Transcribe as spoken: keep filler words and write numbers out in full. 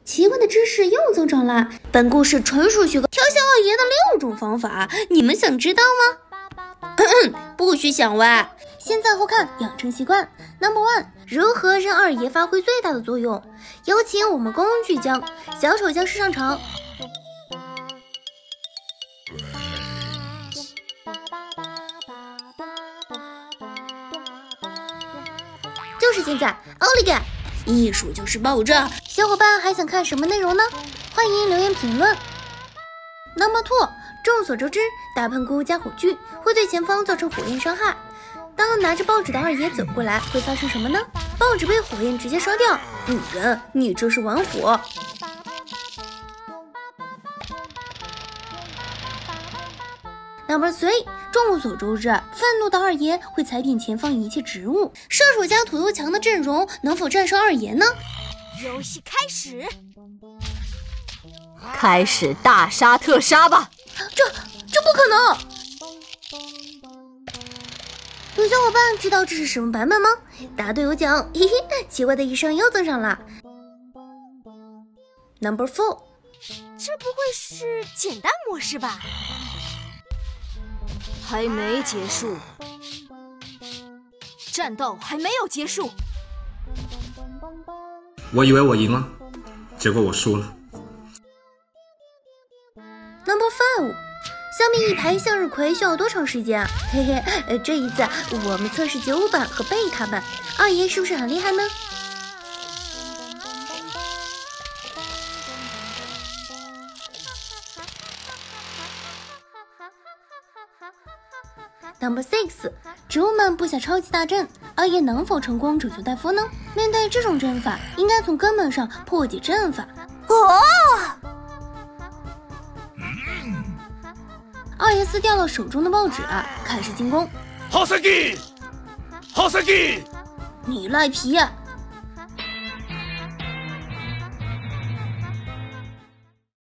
奇怪的知识又增长了。本故事纯属虚构，调笑二爷的六种方法，你们想知道吗？咳咳不许想歪。先赞后看，养成习惯。Number one， 如何让二爷发挥最大的作用？有请我们工具匠小丑僵尸上场。就是现在，奥利给！艺术就是爆炸！小伙伴还想看什么内容呢？欢迎留言评论。Number two， 众所周知，大喷菇加火炬会对前方造成火焰伤害。当拿着报纸的二爷走过来，会发生什么呢？报纸被火焰直接烧掉。女人，你这是玩火。Number three， 众所周知，愤怒的二爷会踩扁前方一切植物。射手加土豆强的阵容能否战胜二爷呢？ 游戏开始， 开始大杀特杀吧！ 这这不可能！有小伙伴知道这是什么版本吗？答对有奖，嘿嘿，奇怪的一生又增长了。Number four， 这不会是简单模式吧？ 还没结束，战斗还没有结束。 我以为我赢了，结果我输了。 Number five， 消灭一排向日葵需要多长时间啊？嘿嘿，呃，这一次我们测试九版和贝塔版，二爷是不是很厉害呢？Number six， 植物们布下超级大阵，二爷能否成功拯救戴夫呢？面对这种阵法，应该从根本上破解阵法。 哦， 二爷撕掉了手中的报纸，开始进攻。 好赛季，好赛季！ 你赖皮，